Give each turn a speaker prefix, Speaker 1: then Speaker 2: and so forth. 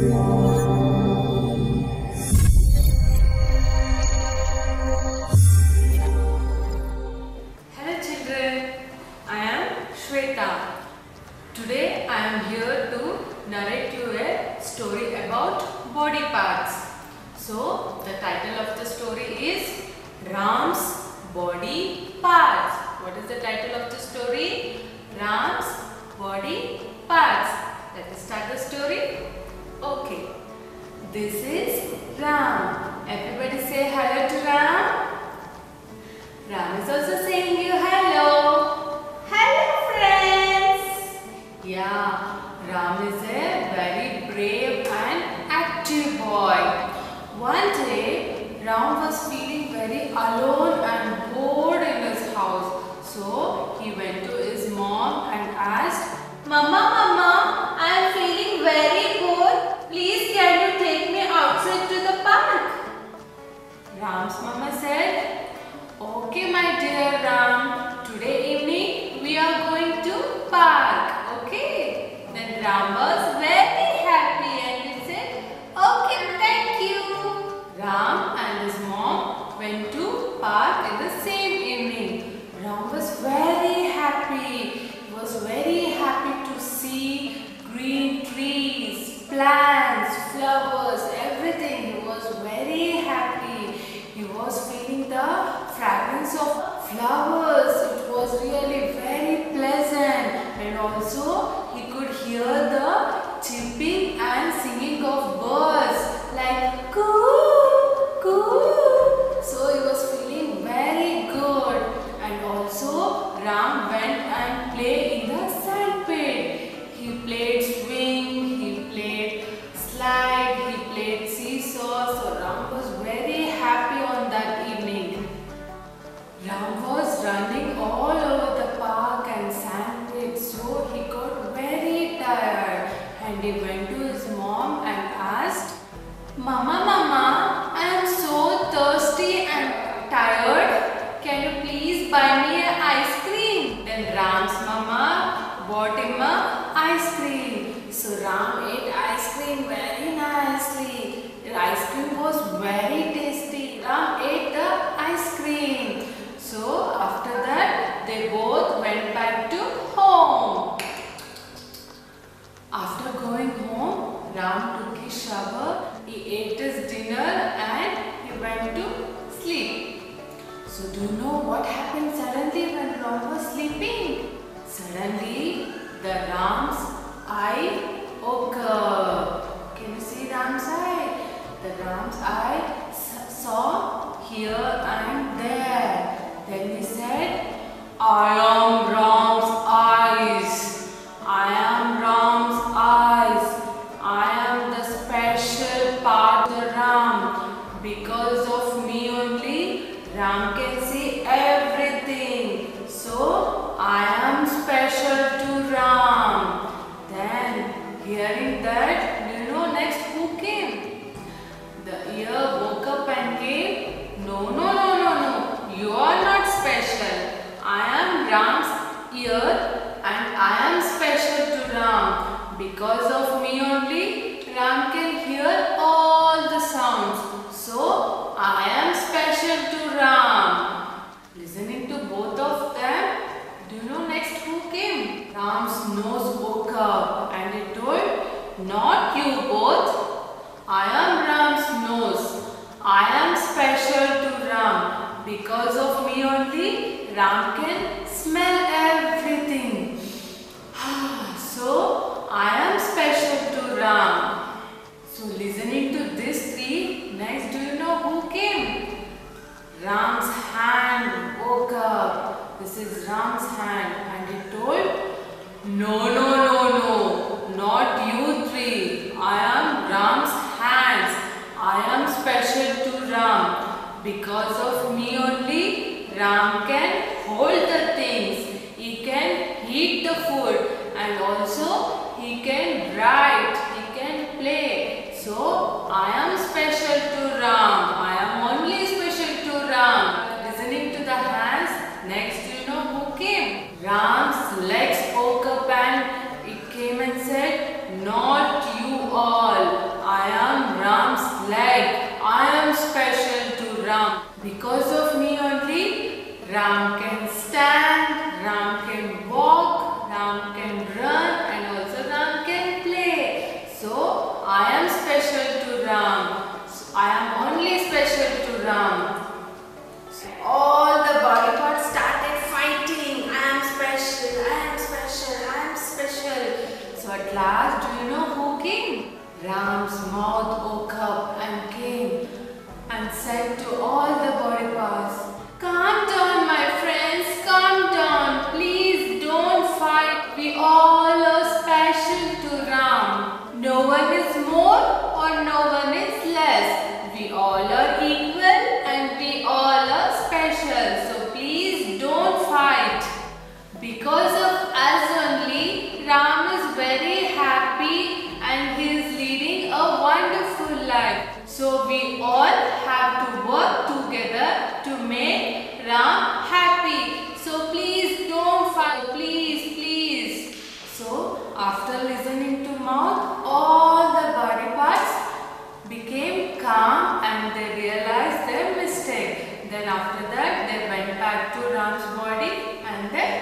Speaker 1: children, I am Shweta. Today I am here to narrate you a story about body parts. So the title of the story is Ram's Body Parts. What is the title of the story? Ram's Body Parts. Let us start the story. Okay. This is Ram. Everybody say hello to Ram. Ram is also saying you hello. Hello friends. Yeah, Ram is a very brave and active boy. One day, Ram was feeling very alone and bored in his house. So, he went to his mom and asked, Mama, I am feeling very bored. Please can you take me outside to the park? Ram's mama said, okay my dear Ram, today evening we are going to park, okay? Then Ram was very happy and he said, okay, thank you. Ram and his mom went to park in the same evening. Ram was very happy. He was very happy to see green trees, plants, flowers, everything. He was very happy. He was feeling the fragrance of flowers. It was really very pleasant, and also he could hear the chirping and singing of birds like coo, coo. So he was feeling very good, and also Ram went and played in the sand pit. He played swing, he played slide, he played seesaw. So Ram was very happy on that evening. Ram was running all over the park and sand pit, so he got very tired and he went to his mom and asked, Mama, I am so thirsty and tired. Can you please buy me an ice cream? Then Ram's mama bought him an ice cream. So Ram ate ice cream very nicely. The ice cream was very tasty. Ram ate the ice cream. So after that, they both went back to home. After going home, Ram took his shower, he ate his dinner and he went to sleep. So do you know what happened suddenly when Ram was sleeping? Suddenly, the Ram's eye opened up. Can you see Ram's eye? The Ram's eye saw here and there. Then he said, I am Ram's eyes. I am Ram's eyes. I am the special part of the Ram. Because of me only, Ram can see everything. So, I am special to Ram. Then, hearing that, do you know next who came? The ear woke up and came, No. You are not special. I am Ram's ear and I am special to Ram. Because of me only, Ram can hear all the sounds. So, I am special to Ram. Listening to both of them, do you know next who came? Ram's nose woke up and he told, Not you both. I am Ram's nose. I am special to Ram. Because of me only, Ram can smell everything. So, I am special to Ram. So, listening to this three, next do you know who came? Ram's hand woke up. This is Ram's hand and he told, No, not you three. I am Ram's hands. I am special to Ram. Because of me only, Ram can hold the things. He can heat the food and also he can write, he can play. So, I am special to Ram. I am only special to Ram. Listening to the hands, next you know who came? Ram's legs woke up and it came and said, Not you all. We all are equal and we all are special. So please don't fight. Because of us only, Ram is very happy and he is leading a wonderful life. So we all have to work together to make Ram happy. So please don't fight. Please, please. So after listening to mouth, all the body parts became calm and they realized their mistake. Then after that, they went back to Ram's body and they